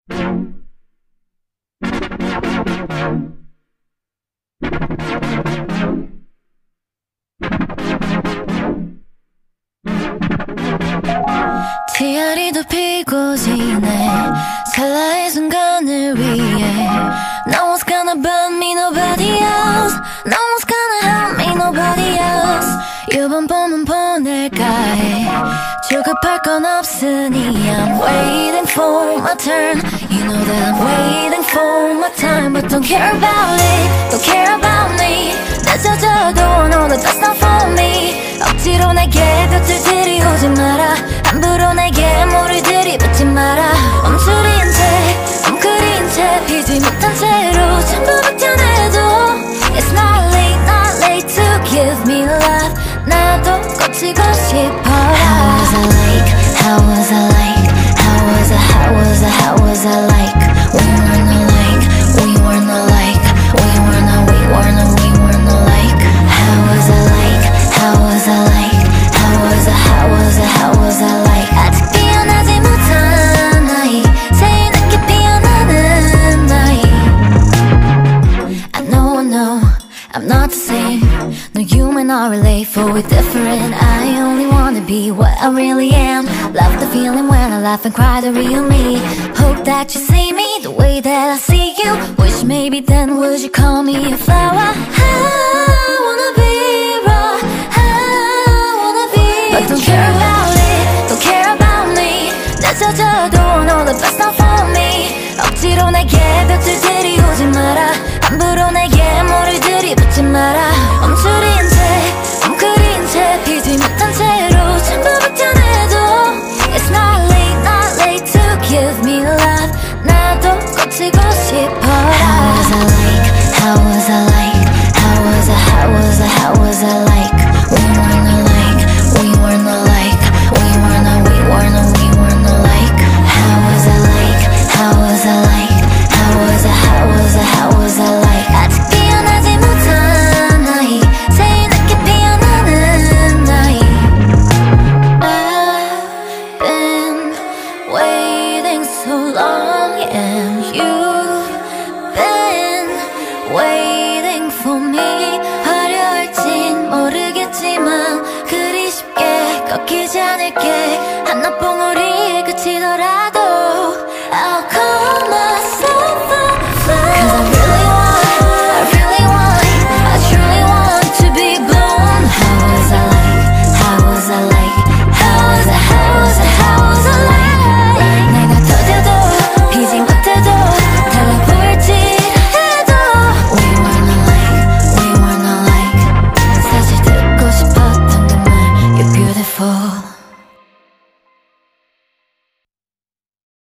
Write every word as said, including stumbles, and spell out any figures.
티아리도 피고 지네 찰나의 순간을 위해 No one's gonna burn me, nobody else. No one's gonna help me, nobody else. 이번 봄은 보낼까 해 조급할 건 없으니 I'm waiting for my turn. You know that I'm waiting for my time. But don't care about it, don't care about me. 늦어져도 너는 that's not for me. 억지로 내게 곁을 들이오지 마라. 함부로 내게 물을 들이붓지 마라. 멈추린 채 웅크린 채 피지 못한 채로 전부 박혀내도 It's not late, not late to give me love. 나도 꽂히고 싶어. How was I like, how was I like, how was I, how was I, how was I like. We were not like, we were not like, we were not, we were not, we were not like. How was I like, how was I like, how was I, how was I, how was I like. 아직 피어나지 못한 나이, 제일 늦게 피어나는 나이. I know, I know, I'm not the same. No, you may not relate, for we're different. I only wanna be what I really am. Love the feeling when I laugh and cry, the real me. Hope that you see me the way that I see you. Wish maybe then would you call me a flower. I wanna be raw, I wanna be. But don't care about it, don't care about me. 늦어져도 no, the best not for me. 억지로 내게 볕을 들이오지 마라. 함부로 내게 물을 들이붓지 마라. 멈추린 채 웅크린 채 피지 못한 채로 전부 박혀내도 It's not late, not late to give me love. 나도 꽂히고 싶어. How was I like, how was I like, how was I, how was I, how was I like. We were not like, we were not like, we were not, we were not, we were not like. How was I like, how was I like, how was I, how was I, how was I like. 아직 피어나지 못한 나이, 제일 늦게 피어나는 나이. I've been waiting so long and you've been waiting for me. 화려할진 모르겠지만 그리 쉽게 꺾이지 않을게. 하나뿐 우리